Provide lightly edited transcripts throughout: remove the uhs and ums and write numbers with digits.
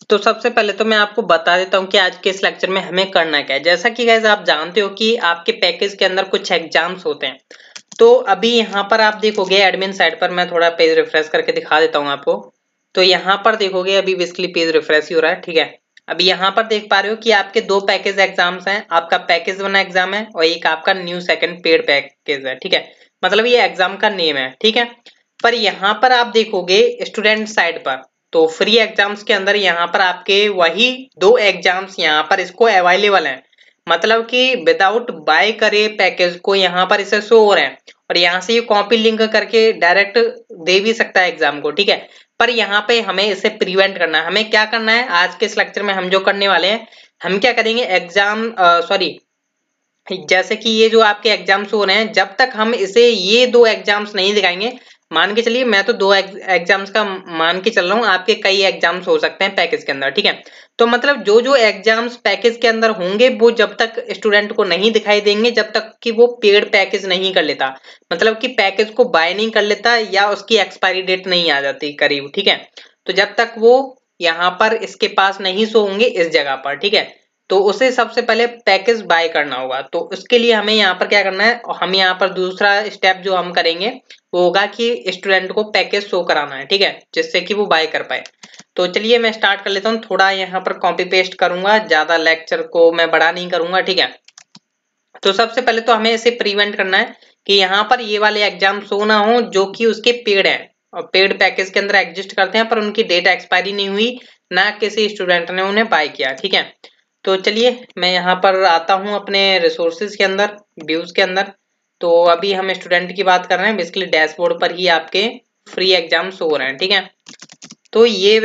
तो सबसे पहले तो मैं आपको बता देता हूँ कि आज के इस लेक्चर में हमें करना क्या है। जैसा कि गाइस आप जानते हो कि आपके पैकेज के अंदर कुछ एग्जाम्स होते हैं। तो अभी यहाँ पर आप देखोगे एडमिन साइड पर, मैं थोड़ा पेज रिफ्रेश करके दिखा देता हूँ आपको। तो यहाँ पर देखोगे अभी बेसिकली पेज रिफ्रेश ही हो रहा है, ठीक है। अभी यहाँ पर देख पा रहे हो कि आपके दो पैकेज एग्जाम्स हैं। आपका पैकेज 1 एग्जाम है और एक आपका न्यू सेकंड पेड पैकेज है, ठीक है। मतलब ये एग्जाम का नेम है, ठीक है। पर यहाँ पर आप देखोगे स्टूडेंट साइड पर, तो फ्री एग्जाम्स के अंदर यहाँ पर आपके वही दो एग्जाम्स यहाँ पर इसको अवेलेबल हैं। मतलब कि विदाउट बाय करे पैकेज को यहाँ पर इसे शो हो रहे हैं और यहाँ से ये कॉपी लिंक करके डायरेक्ट दे भी सकता है एग्जाम को, ठीक है। पर यहाँ पे हमें इसे प्रिवेंट करना है। हमें क्या करना है आज के इस लेक्चर में, हम जो करने वाले हैं, हम क्या करेंगे एग्जाम सॉरी जैसे कि ये जो आपके एग्जाम्स हो रहे हैं, जब तक हम इसे ये दो एग्जाम्स नहीं दिखाएंगे, मान के चलिए मैं तो दो एग्जाम्स का मान के चल रहा हूँ, आपके कई एग्जाम्स हो सकते हैं पैकेज के अंदर, ठीक है। तो मतलब जो जो एग्जाम्स पैकेज के अंदर होंगे वो जब तक स्टूडेंट को नहीं दिखाई देंगे जब तक कि वो पेड पैकेज नहीं कर लेता, मतलब कि पैकेज को बाय नहीं कर लेता या उसकी एक्सपायरी डेट नहीं आ जाती करीब, ठीक है। तो जब तक वो यहाँ पर इसके पास नहीं शो होंगे इस जगह पर, ठीक है। तो उसे सबसे पहले पैकेज बाय करना होगा। तो उसके लिए हमें यहाँ पर क्या करना है, हम यहाँ पर दूसरा स्टेप जो हम करेंगे वो होगा कि स्टूडेंट को पैकेज शो कराना है, ठीक है, जिससे कि वो बाय कर पाए। तो चलिए मैं स्टार्ट कर लेता हूँ। थोड़ा यहाँ पर कॉपी पेस्ट करूंगा, ज्यादा लेक्चर को मैं बड़ा नहीं करूंगा, ठीक है। तो सबसे पहले तो हमें इसे प्रिवेंट करना है कि यहाँ पर ये वाले एग्जाम शो ना हो जो कि उसके पेड है और पेड पैकेज के अंदर एग्जिस्ट करते हैं, पर उनकी डेट एक्सपायरी नहीं हुई, ना किसी स्टूडेंट ने उन्हें बाय किया, ठीक है। तो चलिए मैं यहाँ पर आता हूँ अपने रिसोर्सेज के अंदर, व्यूज के अंदर। तो अभी हम स्टूडेंट की बात कर रहे हैं, बेसिकली डैशबोर्ड पर ही आपके फ्री एग्जाम शो हो रहे हैं, ठीक है। तो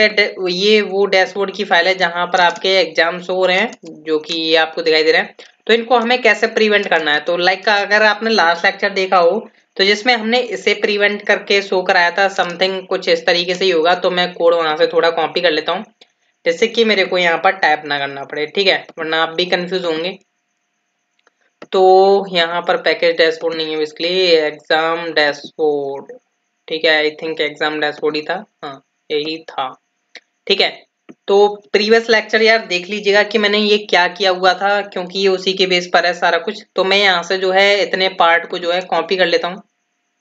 ये वो डैशबोर्ड की फाइल है जहां पर आपके एग्जाम शो हो रहे हैं, जो कि ये आपको दिखाई दे रहे हैं। तो इनको हमें कैसे प्रिवेंट करना है, तो लाइक अगर आपने लास्ट लेक्चर देखा हो तो जिसमें हमने इसे प्रिवेंट करके शो कराया था, समथिंग कुछ इस तरीके से ही होगा। तो मैं कोड वहां से थोड़ा कॉपी कर लेता हूँ जिससे कि मेरे को यहाँ पर टाइप ना करना पड़े, ठीक है, वरना आप भी कंफ्यूज होंगे। तो यहाँ पर पैकेज डैशबोर्ड नहीं है, बेसिकली एग्जाम डैशबोर्ड, ठीक है। आई थिंक एग्जाम डैशबोर्ड ही था, हाँ यही था, ठीक है। तो प्रीवियस लेक्चर यार देख लीजिएगा कि मैंने ये क्या किया हुआ था, क्योंकि ये उसी के बेस पर है सारा कुछ। तो मैं यहाँ से जो है इतने पार्ट को जो है कॉपी कर लेता हूँ।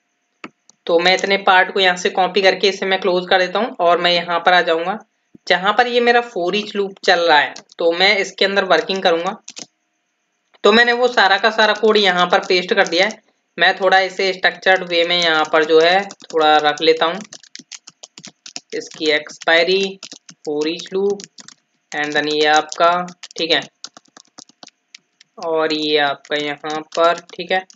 तो मैं इतने पार्ट को यहाँ से कॉपी करके इसे मैं क्लोज कर देता हूँ और मैं यहाँ पर आ जाऊंगा जहां पर ये मेरा फॉर ईच लूप चल रहा है। तो मैं इसके अंदर वर्किंग करूंगा। तो मैंने वो सारा का सारा कोड यहाँ पर पेस्ट कर दिया है। मैं थोड़ा इसे स्ट्रक्चर्ड वे में यहाँ पर जो है थोड़ा रख लेता हूँ। इसकी expiry, for each loop and then ये आपका, ठीक है, और ये आपका यहाँ पर, ठीक है।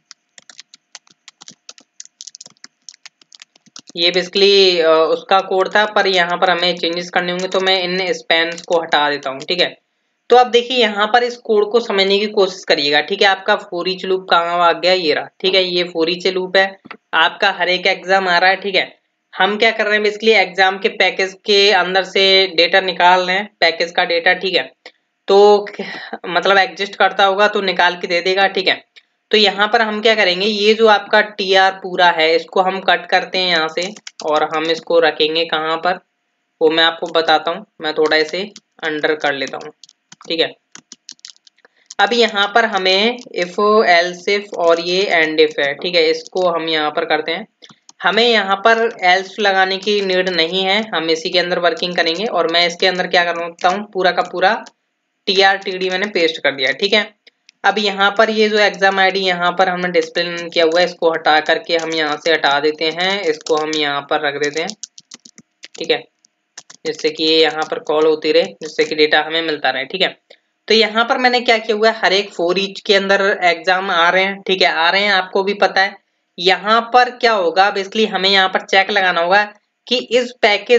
ये बेसिकली उसका कोड था, पर यहाँ पर हमें चेंजेस करने होंगे तो मैं इन स्पैन्स को हटा देता हूँ, ठीक है। तो अब देखिए यहाँ पर इस कोड को समझने की कोशिश करिएगा, ठीक है। आपका फॉर ईच लूप कहाँ आ गया, ये रहा, ठीक है। ये फॉर ईच लूप है, आपका हर एक एग्जाम आ रहा है, ठीक है। हम क्या कर रहे हैं, बेसिकली एग्जाम के पैकेज के अंदर से डेटा निकाल रहे हैं, पैकेज का डेटा, ठीक है। तो मतलब एग्जिस्ट करता होगा तो निकाल के दे देगा, ठीक है। तो यहाँ पर हम क्या करेंगे, ये जो आपका टीआर पूरा है इसको हम कट करते हैं यहाँ से और हम इसको रखेंगे कहाँ पर, वो मैं आपको बताता हूँ। मैं थोड़ा इसे अंडर कर लेता हूँ, ठीक है। अब यहाँ पर हमें इफ एल्स इफ और ये एंड इफ है, ठीक है, इसको हम यहाँ पर करते हैं। हमें यहाँ पर एल्स लगाने की नीड नहीं है, हम इसी के अंदर वर्किंग करेंगे। और मैं इसके अंदर क्या करता हूँ, पूरा का पूरा TRTD मैंने पेस्ट कर दिया, ठीक है। अब यहाँ पर ये जो एग्जाम आईडी यहाँ पर हमने डिस्प्ले किया हुआ है, इसको हटा करके हम यहाँ से हटा देते हैं, इसको हम यहाँ पर रख देते हैं, ठीक है, जिससे कि ये यहाँ पर कॉल होती रहे, जिससे कि डेटा हमें मिलता रहे, ठीक है। तो यहाँ पर मैंने क्या किया हुआ है, हर एक फॉर ईच के अंदर एग्जाम आ रहे हैं, ठीक है, आ रहे हैं, आपको भी पता है। यहाँ पर क्या होगा, बेसिकली हमें यहाँ पर चेक लगाना होगा कि इस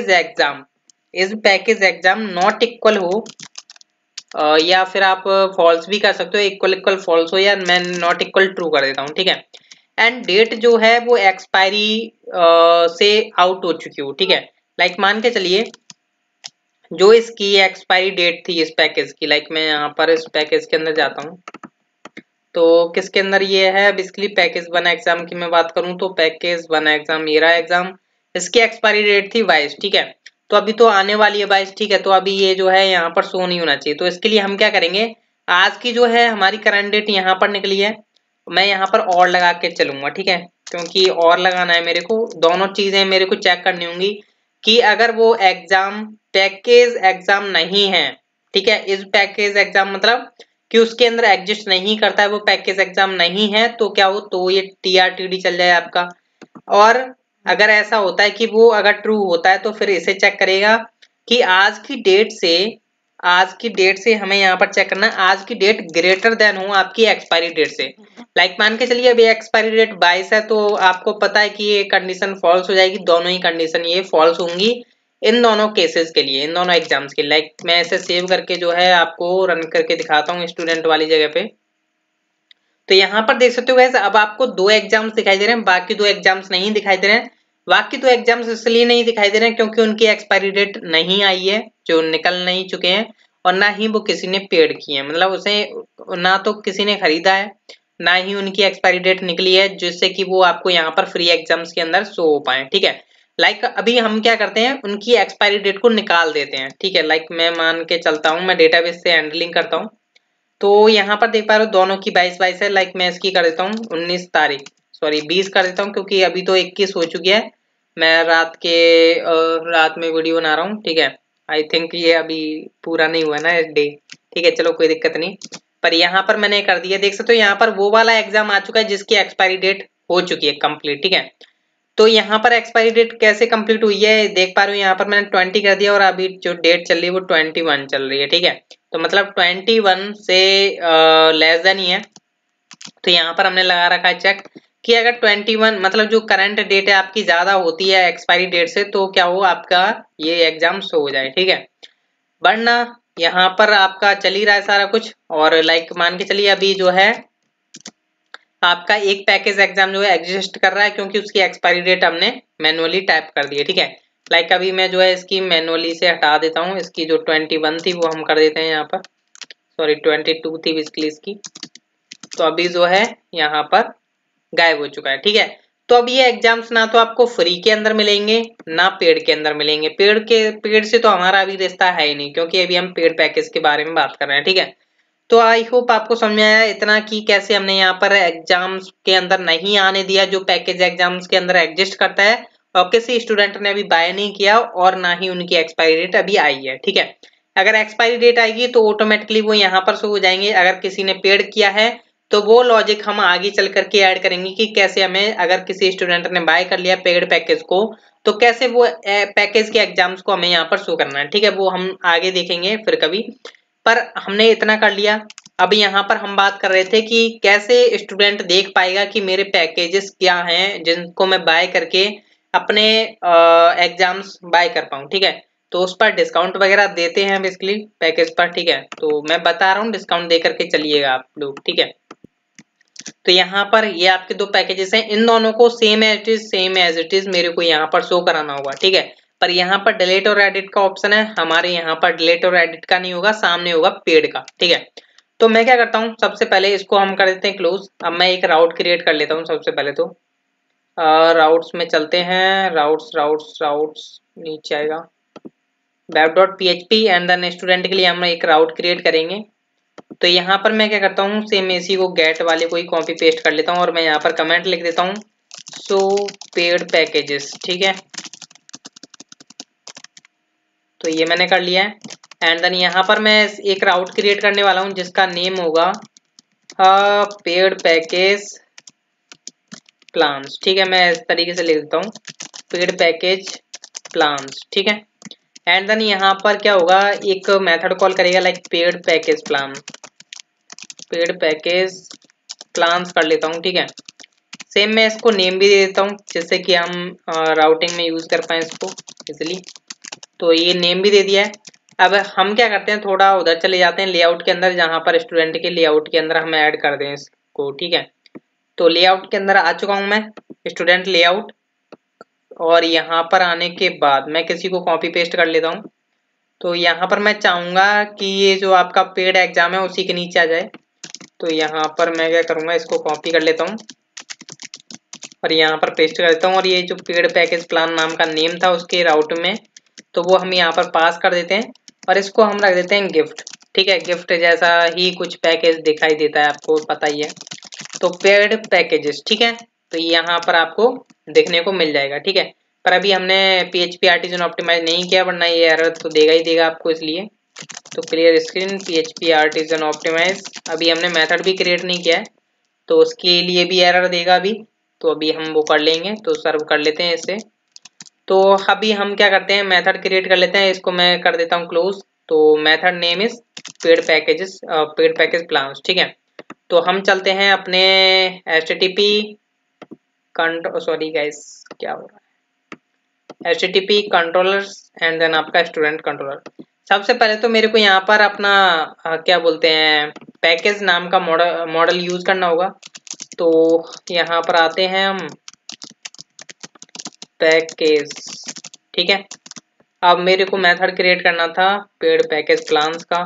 पैकेज एग्जाम नॉट इक्वल हो, या फिर आप फॉल्स भी कर सकते हो, इक्वल इक्वल फॉल्स हो, या मैं नॉट इक्वल ट्रू कर देता हूँ, ठीक है। एंड डेट जो है वो एक्सपायरी से आउट हो चुकी हो, ठीक है। लाइक मान के चलिए जो इसकी एक्सपायरी डेट थी इस पैकेज की, लाइक मैं यहाँ पर इस पैकेज के अंदर जाता हूँ। तो किसके अंदर ये है, बेसिकली पैकेज 1 एग्जाम की मैं बात करूँ तो पैकेज 1 एग्जाम, ये रहा एग्जाम, इसकी एक्सपायरी डेट थी 22, ठीक है। तो अभी तो आने वाली है 22, ठीक है। तो अभी ये जो है यहाँ पर शो नहीं होना चाहिए। तो इसके लिए हम क्या करेंगे, आज की जो है हमारी करंट डेट यहाँ पर निकली है, मैं यहाँ पर और लगा के चलूंगा, ठीक है, क्योंकि और लगाना है मेरे को। दोनों चीजें मेरे को चेक करनी होंगी कि अगर वो एग्जाम पैकेज एग्जाम नहीं है, ठीक है, इस पैकेज एग्जाम मतलब कि उसके अंदर एग्जिस्ट नहीं करता है, वो पैकेज एग्जाम नहीं है, तो क्या हो, तो ये TRTD चल जाए आपका। और अगर ऐसा होता है कि वो अगर ट्रू होता है तो फिर इसे चेक करेगा कि आज की डेट से हमें यहाँ पर चेक करना है, आज की डेट ग्रेटर देन हो आपकी एक्सपायरी डेट से। लाइक मान के चलिए अभी एक्सपायरी डेट 22 है, तो आपको पता है कि ये कंडीशन फॉल्स हो जाएगी, दोनों ही कंडीशन ये फॉल्स होंगी इन दोनों केसेस के लिए, इन दोनों एग्जाम्स के लिए। लाइक मैं इसे सेव करके जो है आपको रन करके दिखाता हूँ स्टूडेंट वाली जगह पे। तो यहाँ पर देख सकते हो गाइस, अब आपको 2 एग्जाम्स दिखाई दे रहे हैं, बाकी 2 एग्जाम्स नहीं दिखाई दे रहे हैं। बाकी 2 एग्जाम्स इसलिए नहीं दिखाई दे रहे हैं क्योंकि उनकी एक्सपायरी डेट नहीं आई है, जो निकल नहीं चुके हैं, और ना ही वो किसी ने पेड किए हैं, मतलब उसे ना तो किसी ने खरीदा है, ना ही उनकी एक्सपायरी डेट निकली है, जिससे कि वो आपको यहाँ पर फ्री एग्जाम्स के अंदर शो हो पाए, ठीक है। लाइक अभी हम क्या करते हैं, उनकी एक्सपायरी डेट को निकाल देते हैं, ठीक है। लाइक मैं मान के चलता हूँ, मैं डेटाबेस से हैंडलिंग करता हूँ, तो यहाँ पर देख पा रहे हो दोनों की 22 है। लाइक मैं इसकी कर देता हूँ 19 तारीख, सॉरी 20 कर देता हूँ, क्योंकि अभी तो 21 हो चुकी है। मैं रात में वीडियो बना रहा हूँ, ठीक है। आई थिंक ये अभी पूरा नहीं हुआ ना डे, ठीक है, चलो कोई दिक्कत नहीं। पर यहाँ पर मैंने कर दिया, देख सकते हो यहाँ पर वो वाला एग्जाम आ चुका है जिसकी एक्सपायरी डेट हो चुकी है कंप्लीट, ठीक है। तो यहाँ पर एक्सपायरी डेट कैसे कंप्लीट हुई है देख पा रहे हो, यहाँ पर मैंने 20 कर दिया और अभी जो डेट चल रही है वो 21 चल रही है, ठीक है। तो मतलब 21 से लेस देन ही है। तो यहाँ पर हमने लगा रखा है चेक कि अगर 21 मतलब जो करंट डेट है आपकी ज्यादा होती है एक्सपायरी डेट से, तो क्या हो, आपका ये एग्जाम शो हो जाए, ठीक है। वरना यहाँ पर आपका चल ही रहा है सारा कुछ। और लाइक मान के चलिए अभी जो है आपका एक पैकेज एग्जाम जो है एग्जिस्ट कर रहा है, क्योंकि उसकी एक्सपायरी डेट हमने मैनुअली टाइप कर दी है, ठीक है। लाइक अभी मैं जो है इसकी मैनुअली से हटा देता हूँ, इसकी जो 21 थी वो हम कर देते हैं यहाँ पर, सॉरी 22 थी बेसिकली इसकी। तो अभी जो है यहाँ पर गायब हो चुका है, ठीक है। तो अब ये एग्जाम्स ना तो आपको फ्री के अंदर मिलेंगे ना पेड के अंदर मिलेंगे। पेड से तो हमारा अभी रिश्ता है ही नहीं, क्योंकि अभी हम पेड पैकेज के बारे में बात कर रहे हैं, ठीक है। तो आई होप आपको समझ में आया इतना कि कैसे हमने यहाँ पर एग्जाम्स के अंदर नहीं आने दिया जो पैकेज एग्जाम्स के अंदर एग्जिस्ट करता है, और किसी स्टूडेंट ने अभी बाय नहीं किया और ना ही उनकी एक्सपायरी डेट अभी आई है, ठीक है। अगर एक्सपायरी डेट आएगी तो ऑटोमेटिकली वो यहाँ पर शो हो जाएंगे। अगर किसी ने पेड किया है तो वो लॉजिक हम आगे चल करके ऐड करेंगे कि कैसे हमें, अगर किसी स्टूडेंट ने बाय कर लिया पेड पैकेज को, तो कैसे वो पैकेज के एग्जाम्स को हमें यहाँ पर शो करना है, ठीक है। वो हम आगे देखेंगे फिर कभी, पर हमने इतना कर लिया। अब यहाँ पर हम बात कर रहे थे कि कैसे स्टूडेंट देख पाएगा कि मेरे पैकेजेस क्या हैं जिनको मैं बाय करके अपने एग्जाम्स बाय कर पाऊँ, ठीक है। तो उस पर डिस्काउंट वगैरह देते हैं बेसिकली पैकेज पर, ठीक है। तो मैं बता रहा हूँ डिस्काउंट दे करके चलिएगा आप लोग, ठीक है। तो यहाँ पर ये आपके 2 पैकेजेस हैं, इन दोनों को सेम एज इट इज मेरे को यहाँ पर शो कराना होगा, ठीक है। पर यहाँ पर डिलीट और एडिट का ऑप्शन है, हमारे यहाँ पर डिलीट और एडिट का नहीं होगा, सामने होगा पेड का, ठीक है। तो मैं क्या करता हूँ, सबसे पहले इसको हम कर देते हैं क्लोज। अब मैं एक राउट क्रिएट कर लेता हूँ सबसे पहले। तो राउट्स में चलते हैं, राउट्स नीचे आएगा web.php एंड देन स्टूडेंट के लिए हम एक राउट क्रिएट करेंगे। तो यहाँ पर मैं क्या करता हूँ, सेम इसी को गेट वाले को ही कॉपी पेस्ट कर लेता हूँ और मैं यहाँ पर कमेंट लिख देता हूँ सो पेड पैकेजेस, ठीक है। तो ये मैंने कर लिया है। एंड देन यहाँ पर मैं एक राउट क्रिएट करने वाला हूँ जिसका नेम होगा पेड पैकेज प्लान्स, ठीक है। मैं इस तरीके से लिख देता हूँ पेड पैकेज प्लान्स, ठीक है। एंड देन यहाँ पर क्या होगा, एक मेथड कॉल करेगा लाइक पेड पैकेज प्लान्स कर लेता हूँ, ठीक है। सेम मैं इसको नेम भी दे देता हूँ जिससे कि हम राउटिंग में यूज कर पाए इसको इजिली। तो ये नेम भी दे दिया है। अब हम क्या करते हैं, थोड़ा उधर चले जाते हैं लेआउट के अंदर, जहां पर स्टूडेंट के लेआउट के अंदर हम ऐड कर दें इसको, ठीक है। तो लेआउट के अंदर आ चुका हूं मैं, स्टूडेंट लेआउट। और यहाँ पर आने के बाद मैं किसी को कॉपी पेस्ट कर लेता हूँ। तो यहाँ पर मैं चाहूंगा कि ये जो आपका पेड एग्जाम है उसी के नीचे आ जाए। तो यहाँ पर मैं क्या करूंगा, इसको कॉपी कर लेता हूँ और यहाँ पर पेस्ट कर देता हूँ। और ये जो पेड पैकेज प्लान नाम का नेम था उसके राउट में तो वो हम यहाँ पर पास कर देते हैं और इसको हम रख देते हैं गिफ्ट। ठीक है, गिफ्ट जैसा ही कुछ पैकेज दिखाई देता है, आपको पता ही है। तो पेड पैकेजेस, ठीक है, तो यहाँ पर आपको देखने को मिल जाएगा। ठीक है, पर अभी हमने PHP आर्टिजन ऑप्टिमाइज नहीं किया, वरना ये एरर तो देगा ही देगा आपको, इसलिए। तो clear screen PHP artisan optimize, अभी हमने मेथड भी क्रिएट नहीं किया है तो उसके लिए भी एरर देगा अभी। तो अभी हम वो कर लेंगे, तो सर्व कर लेते हैं इसे। तो अभी हम क्या करते हैं, मेथड क्रिएट कर लेते हैं, इसको मैं कर देता हूँ क्लोज। तो method name is paid packages, paid package plans. ठीक है, तो हम चलते हैं अपने HTTP सॉरी गाइस, क्या हो रहा है, HTTP कंट्रोलर्स एंड देन आपका स्टूडेंट कंट्रोलर। सबसे पहले तो मेरे को यहाँ पर अपना क्या बोलते हैं, पैकेज नाम का मॉडल यूज करना होगा। तो यहाँ पर आते हैं हम पैकेज। ठीक है, अब मेरे को मेथड क्रिएट करना था पेड पैकेज प्लान्स का।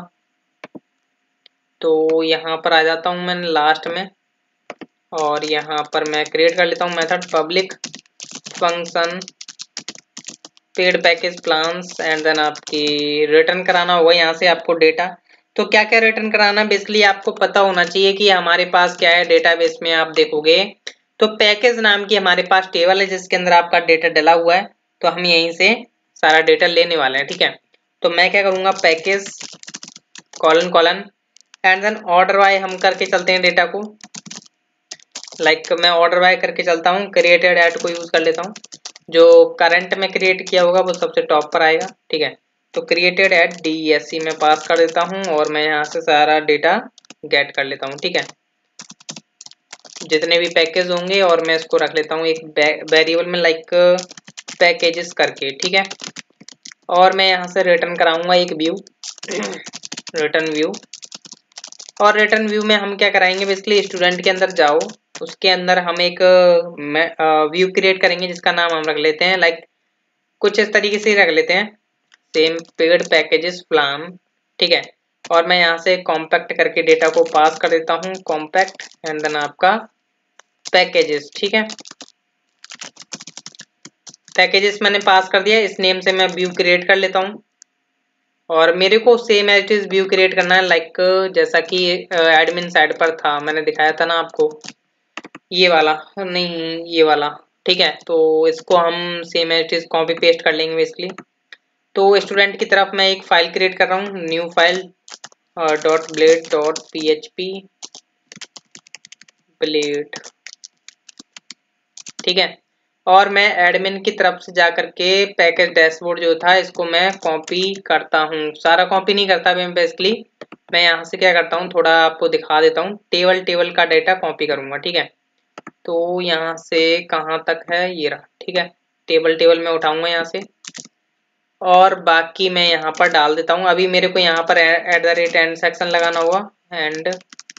तो यहाँ पर आ जाता हूँ मैं लास्ट में, और यहाँ पर मैं क्रिएट कर लेता हूँ method public function paid package plans and then आपकी रिटर्न कराना होगा यहाँ से आपको डेटा। तो क्या क्या रिटर्न कराना, बेसिकली आपको पता होना चाहिए कि हमारे पास क्या है डेटाबेस में। आप देखोगे तो पैकेज नाम की हमारे पास टेबल है जिसके अंदर आपका डेटा डला हुआ है, तो हम यहीं से सारा डेटा लेने वाले हैं। ठीक है, तो मैं क्या करूँगा, package colon colon and then order by हम करके चलते हैं डेटा को। लाइक मैं ऑर्डर बाय करके चलता हूँ, क्रिएटेड एट को यूज कर लेता हूँ, जो करंट में क्रिएट किया होगा वो सबसे टॉप पर आएगा। ठीक है, तो क्रिएटेड एट DESC में पास कर देता हूँ और मैं यहाँ से सारा डेटा गेट कर लेता हूँ। ठीक है, जितने भी पैकेज होंगे, और मैं इसको रख लेता हूँ एक वेरिएबल में लाइक पैकेजेस करके। ठीक है, और मैं यहाँ से रिटर्न कराऊंगा एक व्यू रिटर्न व्यू। और रिटर्न व्यू में हम क्या कराएंगे, बेसिकली स्टूडेंट के अंदर जाओ, उसके अंदर हम एक व्यू क्रिएट करेंगे जिसका नाम हम रख लेते हैं लाइक कुछ इस तरीके से ही रख लेते हैं, सेम पेड पैकेजेस प्लान। ठीक है, और मैं यहाँ से कॉम्पैक्ट करके डेटा को पास कर देता हूँ, कॉम्पैक्ट एंड देन आपका पैकेजेस। ठीक है, पैकेजेस मैंने पास कर दिया, इस नेम से मैं व्यू क्रिएट कर लेता हूँ। और मेरे को same as it is view create करना है लाइक जैसा कि एडमिन साइड पर था, मैंने दिखाया था ना आपको, ये वाला नहीं, ये वाला। ठीक है, तो इसको हम same as it is copy paste कर लेंगे बेसिकली। तो स्टूडेंट की तरफ मैं एक फाइल क्रिएट कर रहा हूँ, न्यू फाइल .blade.php blade। ठीक है, और मैं एडमिन की तरफ से जा करके पैकेज डैशबोर्ड जो था इसको मैं कॉपी करता हूँ, सारा कॉपी नहीं करता मैं बेसिकली, मैं यहाँ से क्या करता हूँ, थोड़ा आपको दिखा देता हूँ, टेबल का डाटा कॉपी करूंगा। ठीक है, तो यहाँ से कहाँ तक है, ये रहा। ठीक है, टेबल में उठाऊंगा यहाँ से, और बाकी मैं यहाँ पर डाल देता हूँ। अभी मेरे को यहाँ पर @end सेक्शन लगाना होगा, एंड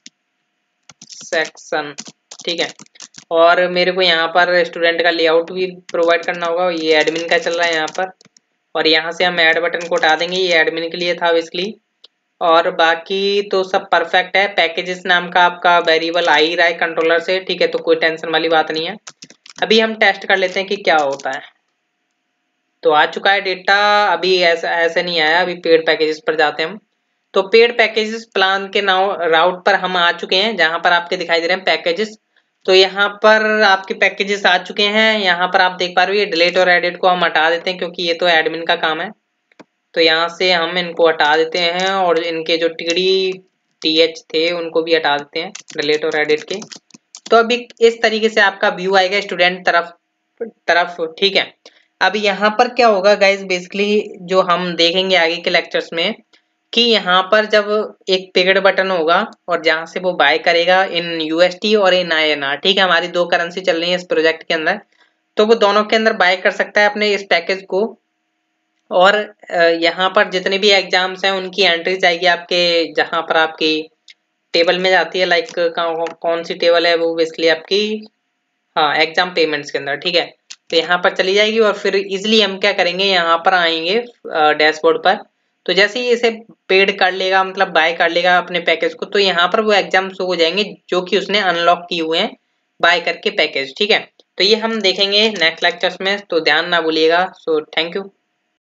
सेक्शन। ठीक है, और मेरे को यहाँ पर स्टूडेंट का लेआउट भी प्रोवाइड करना होगा, ये एडमिन का चल रहा है यहाँ पर, और यहाँ से हम ऐड बटन को हटा देंगे, ये एडमिन के लिए था बेसिकली। और बाकी तो सब परफेक्ट है, पैकेजेस नाम का आपका वेरिएबल आ ही रहा है कंट्रोलर से। ठीक है, तो कोई टेंशन वाली बात नहीं है। अभी हम टेस्ट कर लेते हैं कि क्या होता है। तो आ चुका है डेटा, अभी ऐसा ऐसे नहीं आया, अभी पेड पैकेजेस पर जाते हैं हम। तो पेड पैकेजेस प्लान के नाउ राउट पर हम आ चुके हैं, जहां पर आपके दिखाई दे रहे हैं पैकेजेस। तो यहाँ पर आपके पैकेजेस आ चुके हैं, यहाँ पर आप देख पा रहे हो ये डिलीट और एडिट को हम हटा देते हैं क्योंकि ये तो एडमिन का काम है। तो यहाँ से हम इनको हटा देते हैं, और इनके जो TH थे उनको भी हटा देते हैं डिलीट और एडिट के। तो अभी इस तरीके से आपका व्यू आएगा स्टूडेंट तरफ। ठीक है, अभी यहाँ पर क्या होगा गाइज, बेसिकली जो हम देखेंगे आगे के लेक्चर्स में, कि यहाँ पर जब एक पेड बटन होगा और जहां से वो बाय करेगा इन USD और इन INR। ठीक है, हमारी दो करेंसी चल रही है इस प्रोजेक्ट के अंदर, तो वो दोनों के अंदर बाय कर सकता है अपने इस पैकेज को। और यहाँ पर जितने भी एग्जाम्स हैं उनकी एंट्रीज आएगी आपके, जहां पर आपकी टेबल में जाती है, लाइक कौन सी टेबल है वो, बेसिकली आपकी, हाँ, एग्जाम पेमेंट्स के अंदर। ठीक है, तो यहाँ पर चली जाएगी, और फिर इजिली हम क्या करेंगे, यहाँ पर आएंगे डैशबोर्ड पर। तो जैसे ही इसे पेड कर लेगा, मतलब बाय कर लेगा अपने पैकेज को, तो यहाँ पर वो एग्जाम शो हो जाएंगे जो कि उसने अनलॉक किए हुए हैं बाय करके पैकेज। ठीक है, तो ये हम देखेंगे नेक्स्ट लेक्चर्स में, तो ध्यान ना भूलिएगा। So thank you.